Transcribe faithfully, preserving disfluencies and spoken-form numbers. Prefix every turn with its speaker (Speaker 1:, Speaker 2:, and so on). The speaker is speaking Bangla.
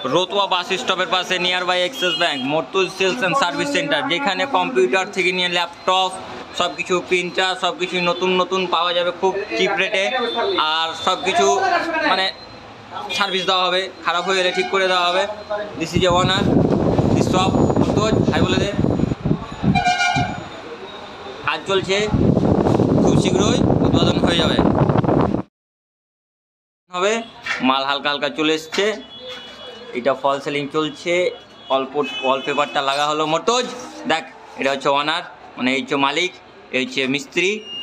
Speaker 1: রতুয়া বাস স্টপের পাশে near by Axis bank Mortuz sales and service centre, যেখানে কম্পিউটার থেকে নিয়ে ল্যাপটপ সব কিছু প্রিন্টার সব কিছু নতুন নতুন পাওয়া যাবে খুব চিপ রেটে। আর সব কিছু মানে সার্ভিস দেওয়া হবে, খারাপ হয়ে গেলে ঠিক করে দেওয়া হবে। This is a owner this shop Mortuz, hi বলে দে। কাজ চলছে, খুব শীঘ্রই উদ্বোধন হয়ে যাবে হবে। মাল হালকা হালকা চলে এসছে, এটা ফল সেলিং চলছে। অল্প ওয়ালপেপারটা লাগা হলো। মর্তুজ দেখ, এটা হচ্ছে ওনার, মানে এই হচ্ছে মালিক, এই হচ্ছে মিস্ত্রি।